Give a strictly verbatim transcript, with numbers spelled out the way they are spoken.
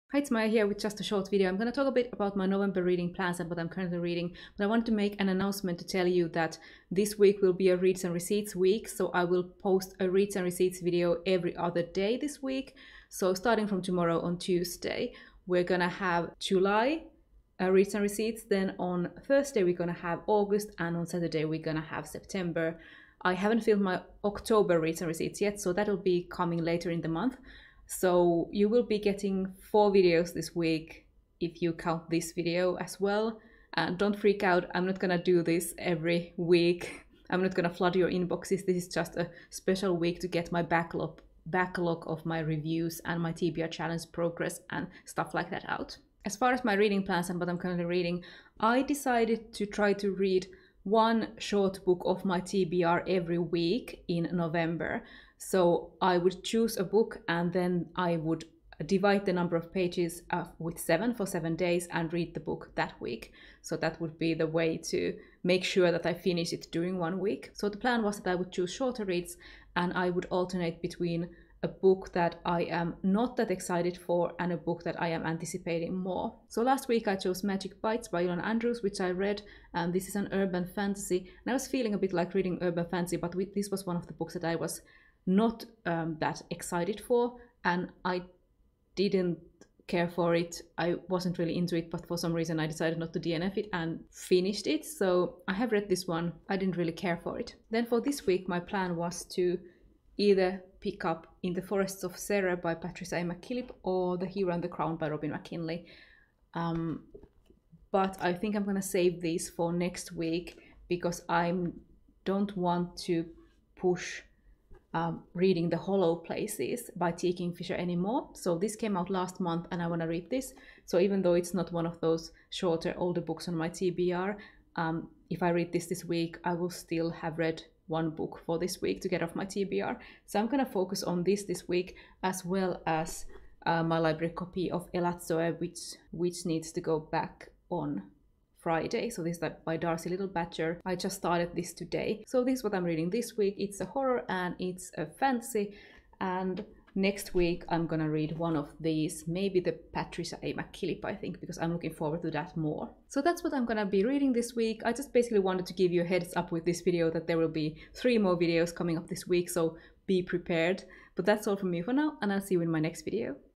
Hi, it's Maija here with just a short video. I'm going to talk a bit about my November reading plans and what I'm currently reading, but I wanted to make an announcement to tell you that this week will be a Reads and Receipts week, so I will post a Reads and Receipts video every other day this week. So starting from tomorrow on Tuesday, we're going to have July uh, Reads and Receipts, then on Thursday we're going to have August, and on Saturday we're going to have September. I haven't filmed my October Reads and Receipts yet, so that'll be coming later in the month. So you will be getting four videos this week if you count this video as well. And don't freak out, I'm not gonna do this every week. I'm not gonna flood your inboxes. This is just a special week to get my backlog backlog of my reviews and my T B R challenge progress and stuff like that out. As far as my reading plans and what I'm currently reading, I decided to try to read one short book of my T B R every week in November. So I would choose a book and then I would divide the number of pages uh, with seven for seven days and read the book that week. So that would be the way to make sure that I finish it during one week. So the plan was that I would choose shorter reads and I would alternate between a book that I am not that excited for and a book that I am anticipating more. So last week I chose Magic Bites by Ilona Andrews, which I read, and this is an urban fantasy. And I was feeling a bit like reading urban fantasy, but this was one of the books that I was not um, that excited for, and I didn't care for it. I wasn't really into it, but for some reason I decided not to D N F it and finished it. So I have read this one. I didn't really care for it. Then for this week my plan was to either pick up In the Forests of Serra by Patricia A. McKillip or The Hero and the Crown by Robin McKinley. Um, but I think I'm gonna save these for next week because I don't want to push Um, reading The Hollow Places by T. Kingfisher anymore. So this came out last month and I want to read this. So even though it's not one of those shorter, older books on my T B R, um, if I read this this week, I will still have read one book for this week to get off my T B R. So I'm going to focus on this this week, as well as uh, my library copy of Elatsoe, which, which needs to go back on Friday. So this is by Darcy Little Badger. I just started this today. So this is what I'm reading this week. It's a horror and it's a fantasy. And next week I'm gonna read one of these, maybe the Patricia A. McKillip, I think, because I'm looking forward to that more. So that's what I'm gonna be reading this week. I just basically wanted to give you a heads up with this video that there will be three more videos coming up this week, so be prepared. But that's all from me for now, and I'll see you in my next video.